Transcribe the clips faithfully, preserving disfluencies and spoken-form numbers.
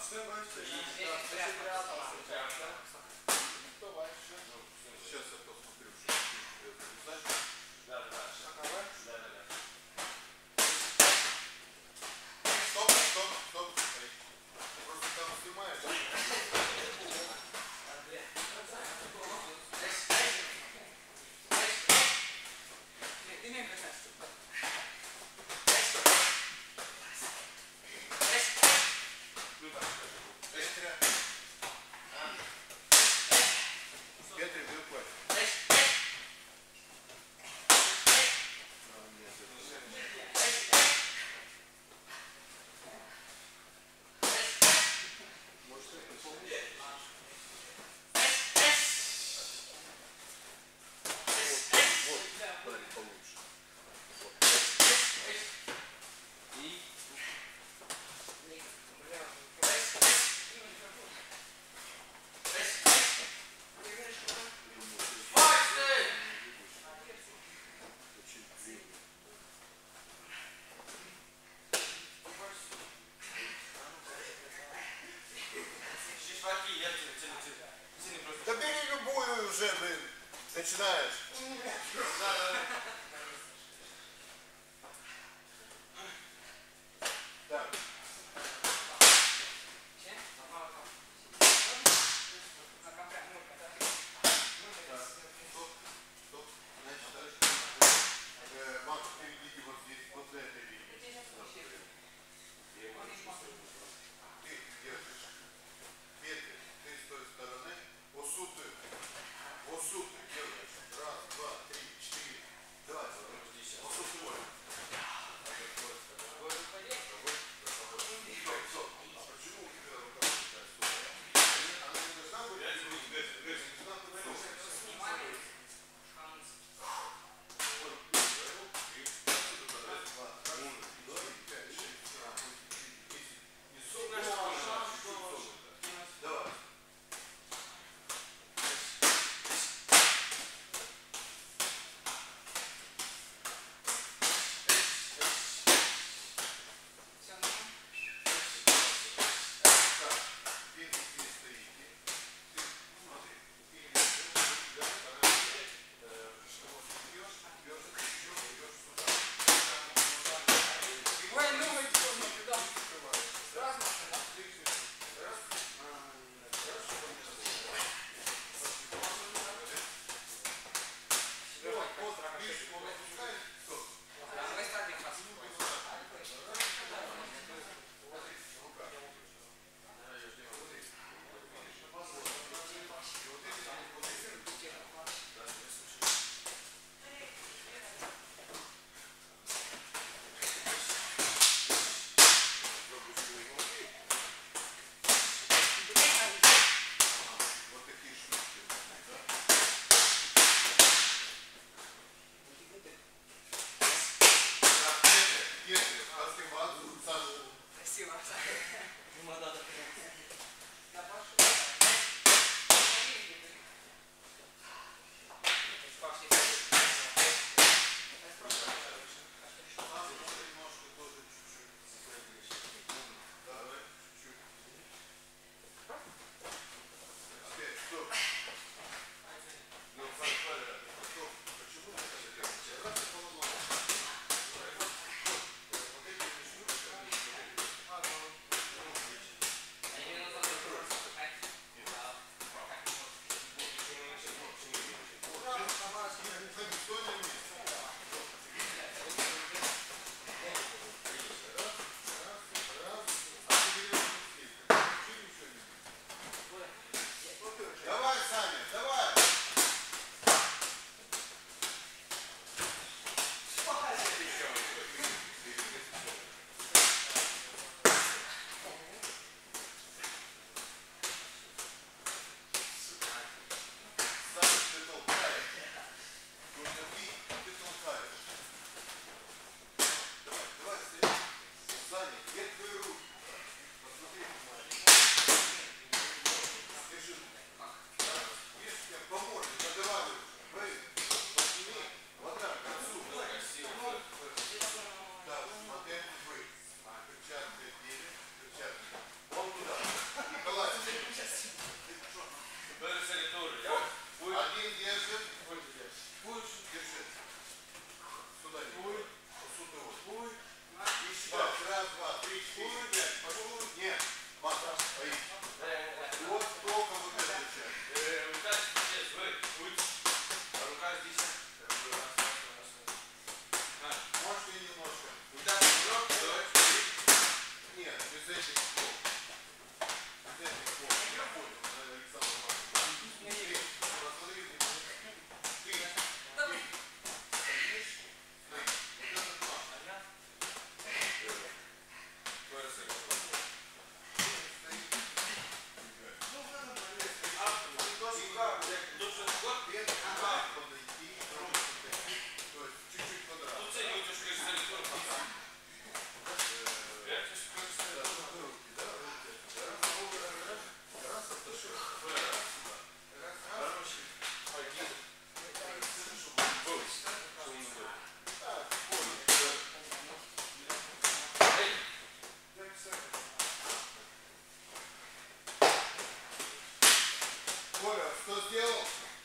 Сейчас я посмотрю, что это. Да, да, Стоп, стоп, стоп. Просто там снимаешь. Петри, бил плащ. Может, это помнишь? Вот, вот, получше. И да бери любую уже, блин. Начинаешь. Так. Макс, перейдите вот здесь, вот на этой линии. Ты держишь. Петли, ты с той стороны. Осуты. Осуты делаешь. Раз, два, три, четыре. Давай. Что сделал?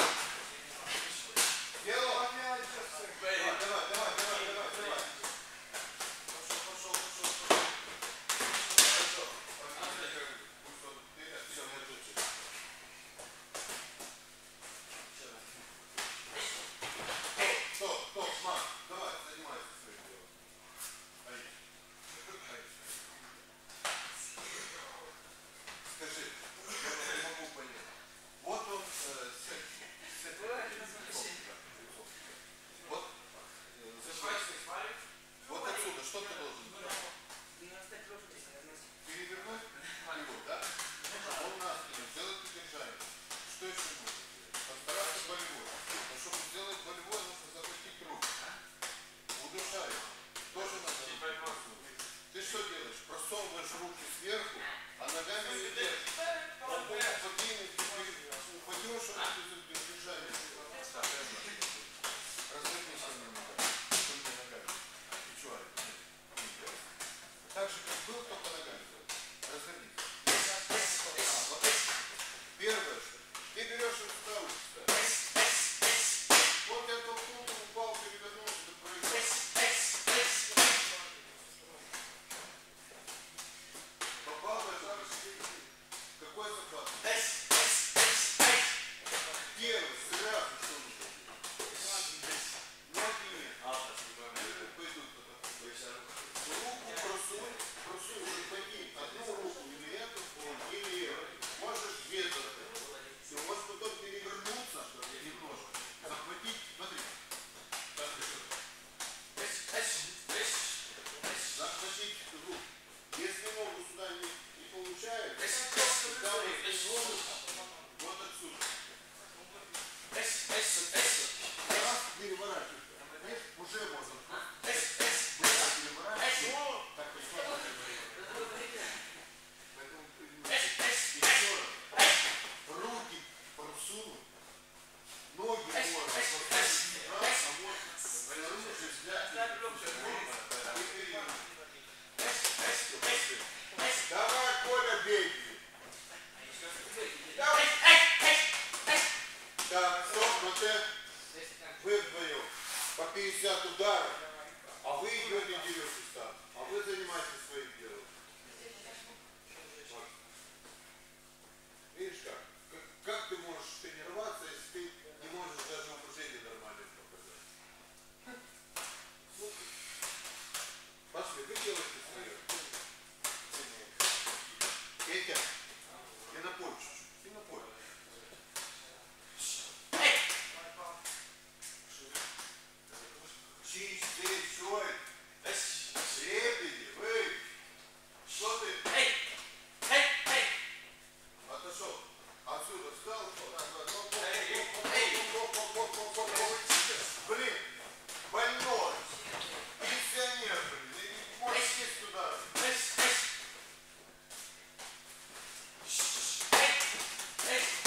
Сделал? Давай, давай, давай, давай, давай, давай. Пошел, пошел, пошел, пошел. Хорошо. Пусть он, ты, все, я тут же. Стоп, стоп, Макс, давай, занимайся своим делом. Ай. Ай. Скажи, я не могу понять. Вот он э, с этим, с этим, вот, э, зажимай. Вот отсюда, что ты должен делать? Перевернуть его, да? Он на спину, сделать удержание. Что еще нужно делать? Постараться болевой. Но чтобы сделать болевой, нужно запустить руку. Удушаешь. Тоже надо. Ты что делаешь? Просовываешь руки сверху, а ногами не держишь. Он будет подвинуть, упадешь, он будет удержание. Развернись немного. Только ногами. Плечо. Так же, как был, только ногами. Развернись. А, вот. Первое, что ты берешь и сюда учишься. Вот я толкнул, упал, перевернулся, ты проиграл. Попал в это. Какой захват? Первый, сразу что нужно. Ноги нет. Пойдут потом. Руку просунь, просунь, уже подними. Одну руку или эту, или эту. Можешь две закрыть. Ты можешь потом перевернуться немножко. Захватить, смотри. Так, захватить руку. Если ногу сюда не, не получается, тогда вот, вот отсюда. Раз, переворачивайся. Уже можно. Быстро переворачивайся. Так, посмотрим. Поэтому еще раз. Руки просунуть. Ноги можно просунуть. Раз, а вот снаружи взять. И перевернуть. Давай, Коля, бей. Давай. Так, стоп, вот это. Вы вдвоем. По пятьдесят ударов. А вы идете и деретесь там. А вы занимаетесь своим делом. Видишь как? как? Как ты можешь тренироваться, если ты не можешь даже упражнение нормально показать? Пошли, вы делаете свое. Петя, я напой чуть-чуть. Ты напой. Чистый, чой. Лебеди, вы. Что ты? Отошел. Отсюда встал. Блин, больной. Пенсионер, блин. Можешь сесть туда. Эй!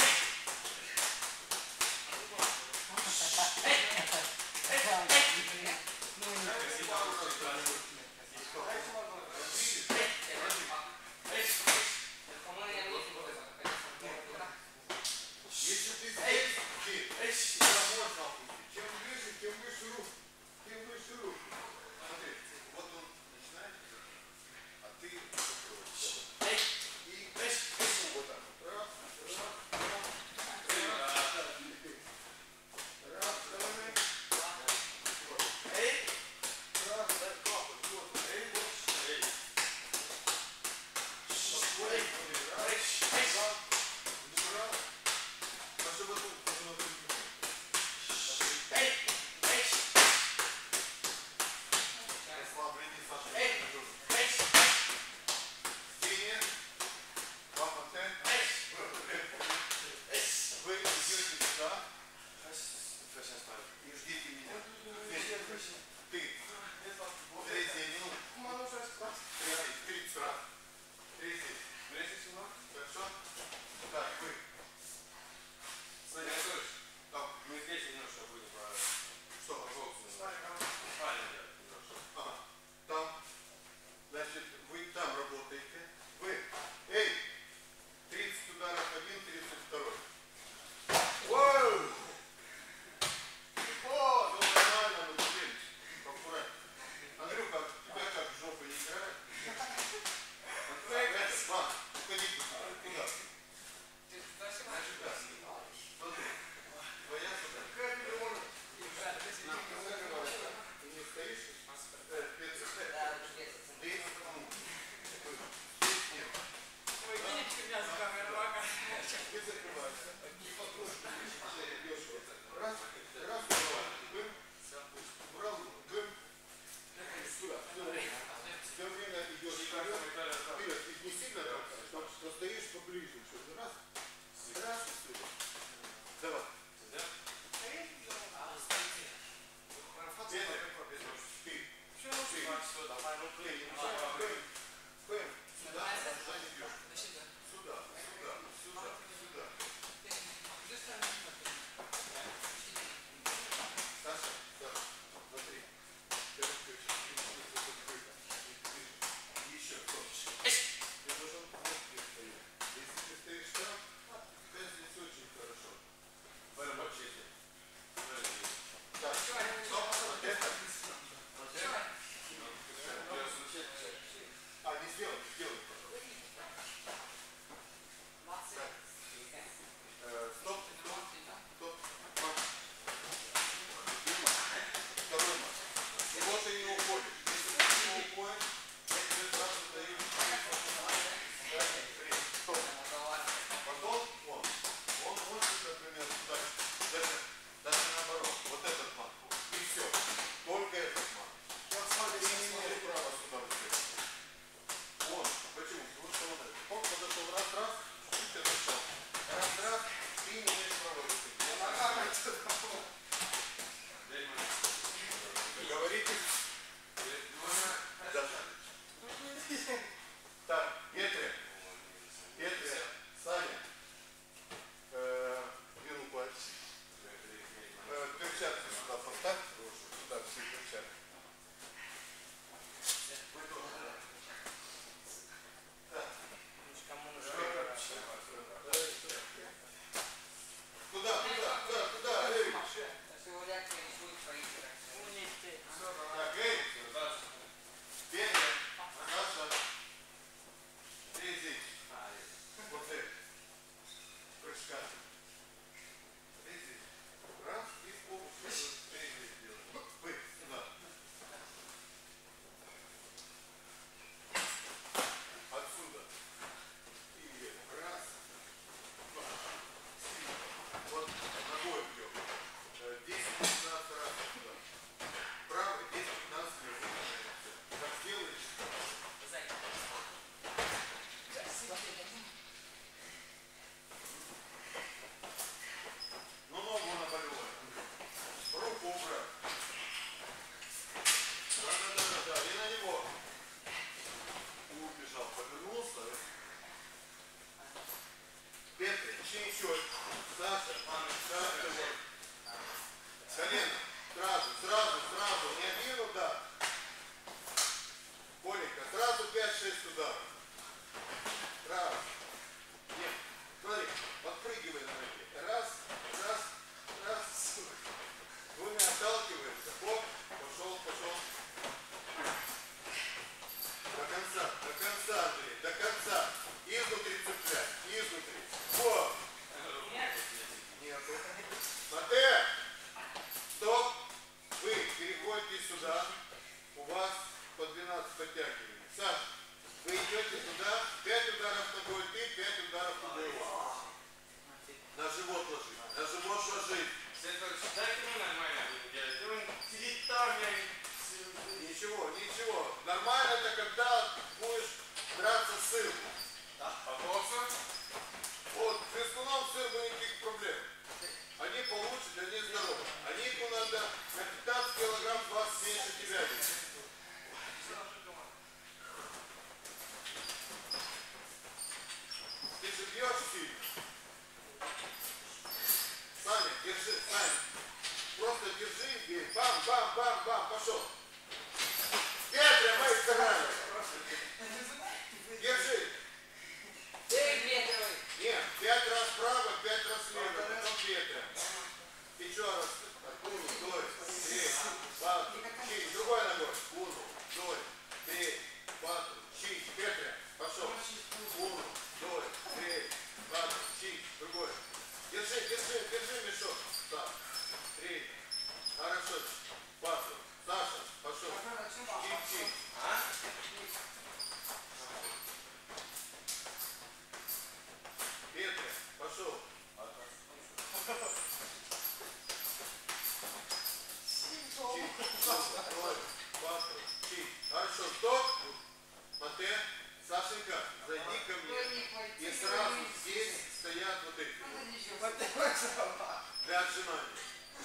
Чинчой. Саша, Саша, колено. Сразу, сразу, сразу. Не один удар. Коленька, сразу пять-шесть ударов. Раз. Нет. Смотри, подпрыгивай на ноге. Раз, раз, раз. Двумя отталкивается. Хоп, пошел, пошел. До конца, до конца, Андрей, до конца. Изнутри цеплять, изнутри. Вот. Нету. Смотри. Стоп. Вы переходите сюда. У вас по двенадцать подтягиваний. Саш, вы идете туда. пять ударов ногой ты, пять ударов ногой он. На живот ложи. На живот ложи. Ничего, ничего. Нормально это когда будешь драться с сыром. Вот, с вескуном с сыром никаких проблем. Они получат, они здоровы. Они ему надо на пятнадцать килограмм двадцать меньше тебя. Ты же бьешь сильно. Саня, держи, Саня. Просто держи и бей. Бам, бам, бам, бам, пошел. Петя, мои старания. Держи. Нет, пять раз вправо, пять раз влево, потом Петя. Еще раз. Уну, вдоль, три, пату, чик. Другой ногой. Уну, вдоль, три, пату, чик. Петя, пошел. Уну, вдоль, три, пату, чик. Другой. Держи, держи, держи мешок. Так. Три. Хорошо. Пату. Саша, пошел. Чик, чик. Петя, пошел. Чик, второй, пату, чик. Хорошо, стоп. Мате, Сашенька, зайди ко мне. И сразу здесь стоят вот эти. Для отжимания.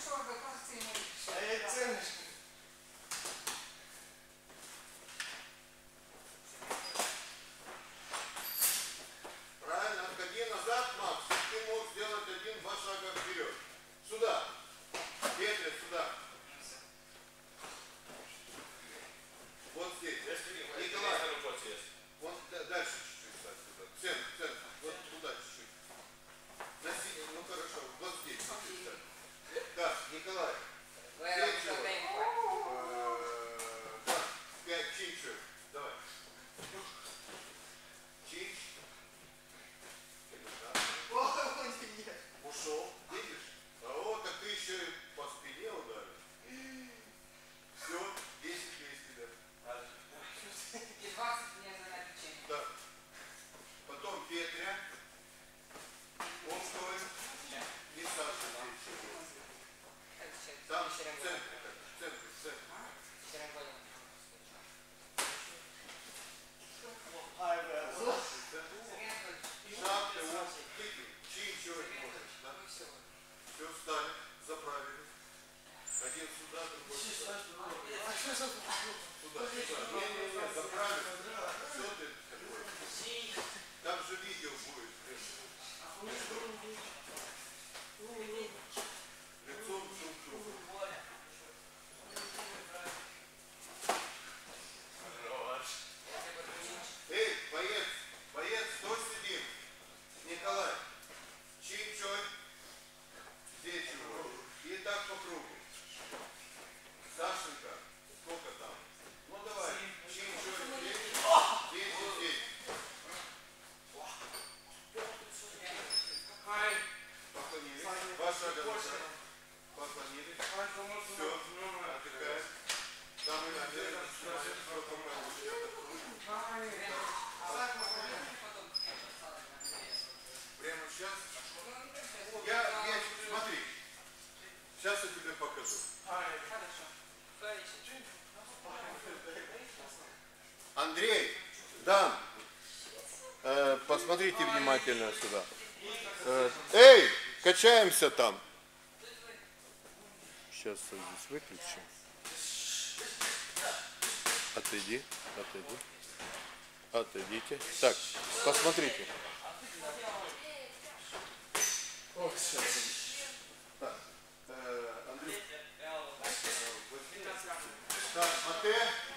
Правильно, отходи назад, Макс. Ты мог сделать один-два шага вперед. Сюда. Петля, сюда. Вот здесь. Николай. Вот дальше чуть-чуть, кстати, сюда. В центр, в центр. Вот туда чуть-чуть. Ну хорошо, вот здесь. Да, Николай. Да, пять чинчев. Давай. Чинч. Ушел, видишь? А вот, так ты еще и по спине ударил. Все, десять есть тебя. И двадцать мне за печенье. Да. Потом Петря. Он стоит. И Саша здесь. Там в центре, в центре, в центре. Шаг, ты вот, тыкай. Чин, чего не можешь, да? Все, встали, заправили. Один сюда, другой сюда. Сюда, сюда. Не-не-не, заправили. Все ты такой. Там же видео будет. Лицом друг к другу. Эй, боец, боец, кто сидит? Николай, чин-чой, здесь его. И так по кругу. Сашенька, сколько там? Ну давай, чин-чой, здесь, здесь и здесь. Поклонились. Два шага назад. Поклонились. Все, отдыхаем. Там и наверное, что пока прямо сейчас. Я, я, смотри. Сейчас я тебе покажу. Андрей, да. Э, посмотрите внимательно сюда. Э, эй, качаемся там. Сейчас здесь выключим. Отойди, отойди. Отойдите. Так, посмотрите. Так, Мате.